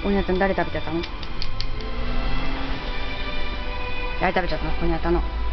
ここにあったの誰食べちゃったの？誰食べちゃったの？ここにあったの。